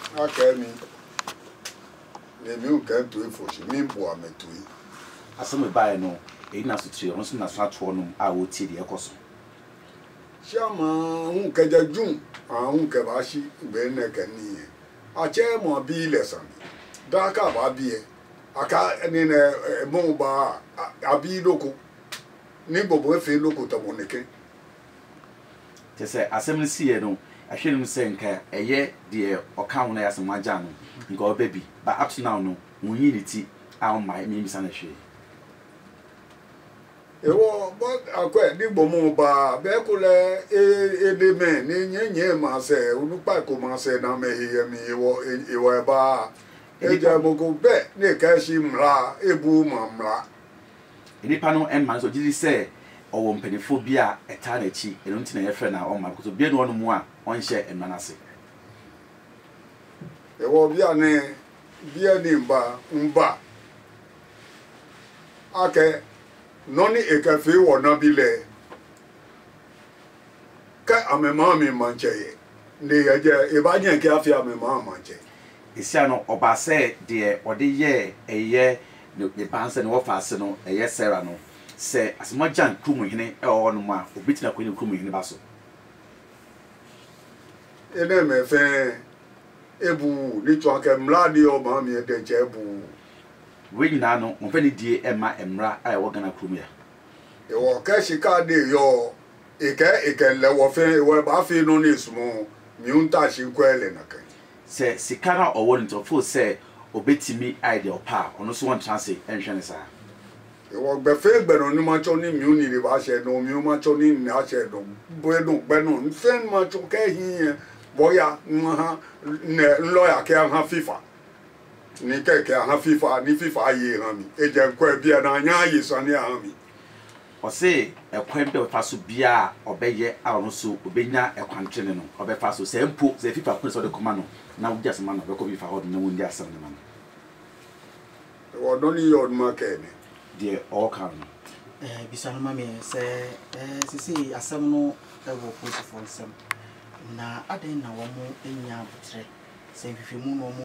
Okay, me. You can't do it for she mean poor me to it. Asamoah buy no, a nasu tree, once in a swat one, I would see the echoes. Shama, who can June, who can washi, Benek and me. A chair more be lesson. Dark up, I be a car and in a mobile, I be local. Nibble with a local to Moneke. To say, Assembly see, no, I shouldn't say, a year, dear, or count Asamoah Gyan, go baby, but up to now, no, unity, our my means and a shade. But I quite Nibble mobile, Becula, a man, in ye, Marcel, Unupaco Marcel, now may hear me, you were bar. A jabbo go back, near Cashim La, a boom, mamla. Any panel and man, so did he say, or one penny phobia, a tiny cheek, and until a friend now on my could be one more, one share and Manasseh. There will be a name, Umba. Okay, noni a cafe or not be lay. I'm a mammy manche. If I can't cafe, I'm a mamma manche. It's no or say, dear, or the year, the pants and off arsenal, a yes, Sarah no. Say, as much Jan Kumu or no more, or beating a queen Kumu in the basso. And then, my friend, Ebu, little Mladi or mammy at the Jebu. When Nano, on very dear Emma and Ra, I walk on a crumia. You walk Cashika de yo, a can level fair where Buffy no is more, Munta she quell in a can. Say, Sikara or one to full say, obey me, idea or pa, or no one chance, and Shanasa. You walk the fair, but on much on him, you need I said no, you much on him, I said no, bueno, bueno, send much okay here, boya, lawyer can have FIFA. Nika can have FIFA, ni FIFA ye, honey, agent Kwabela and is on the army. Or say, a quaint of Fasubia, or Bayer, our also, Ubena, a quantrino, or Befaso, same poop, the FIFA puts on the commando. Now just a man of the coffee for holding no one there, son. Or only your market. Dear, all come. Bisano mammy say, see, Asamoah will put for some. Now, I didn't know one more in your say, if you move